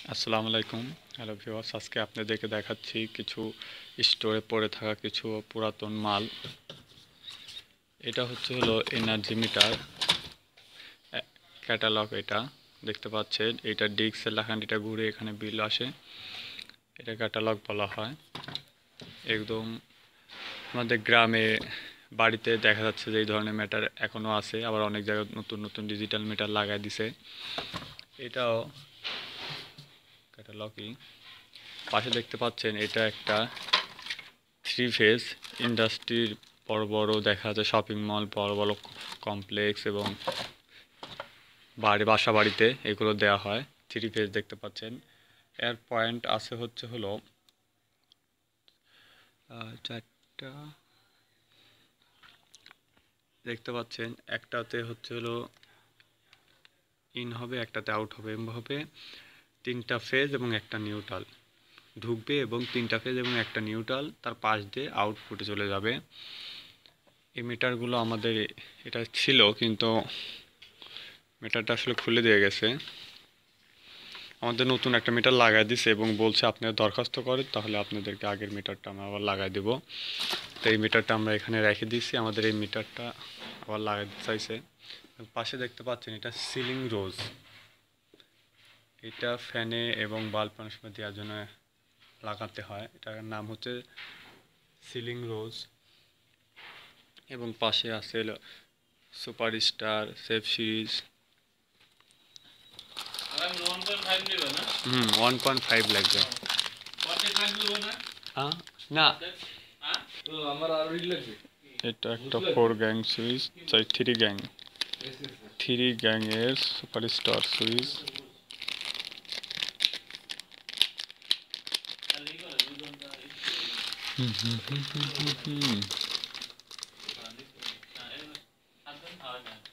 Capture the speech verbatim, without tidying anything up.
আসসালামু আলাইকুম। Hello viewers, আজকে আপনাদেরকে দেখাচ্ছি কিছু স্টোরে পড়ে থাকা কিছু পুরাতন মাল। এটা হচ্ছে হলো এনার্জি মিটার ক্যাটালগ। এটা দেখতে পাচ্ছেন, এটা ডিক্সের লাখানটা ঘুরে এখানে বিল আসে, এটা ক্যাটালগ বলা হয়। একদম আমাদের গ্রামে বাড়িতে দেখা যাচ্ছে যে এই ধরনের মিটার এখনও আছে, আবার অনেক জায়গায় নতুন নতুন ডিজিটাল মিটার লাগাই দিছে। এটাও ক্যাটালগই। পাশে দেখতে পাচ্ছেন এটা একটা থ্রি ফেজ ইন্ডাস্ট্রির বড় বড় দেখা যায় শপিং মল, বড় বড় কমপ্লেক্স এবং বাড়ি বাসা বাড়িতে এগুলো দেওয়া হয়। থ্রি ফেজ দেখতে পাচ্ছেন। এর পয়েন্ট আছে হচ্ছে হলো চারটা দেখতে পাচ্ছেন। একটাতে হচ্ছে হলো ইন হবে, একটাতে আউট হবে, এভাবে তিনটা ফেজ এবং একটা নিউট্রাল ঢুকবে এবং তিনটা ফেজ এবং একটা নিউট্রাল তার পাশ দিয়ে আউটপুটে চলে যাবে। এই মিটারগুলো আমাদের এটা ছিল, কিন্তু মিটারটা আসলে খুলে দিয়ে গেছে। আমাদের নতুন একটা মিটার লাগাই দিছে এবং বলছে আপনারা দরখাস্ত করেন, তাহলে আপনাদেরকে আগের মিটারটা আমরা আবার লাগাই দেব। তো এই মিটারটা আমরা এখানে রেখে দিয়েছি, আমাদের এই মিটারটা আবার লাগাই দিতে চাইছে। পাশে দেখতে পাচ্ছেন এটা সিলিং রোজ। এটা ফ্যানে এবং বাল্ব অনেক সময় দেওয়ার জন্য লাগাতে হয়। এটার নাম হচ্ছে সিলিং রোজ। এবং পাশে আছে সুপার স্টার, সেফ সিরিজ। হুম ওয়ান পয়েন্ট ফাইভ লাগবে। হ্যাঁ না, এটা একটা ফোর গ্যাং সুইচ, চাই থ্রি গ্যাং থ্রি গ্যাংয়ের সুপার স্টার সুইচ। হুম হুম হুম হুম হুম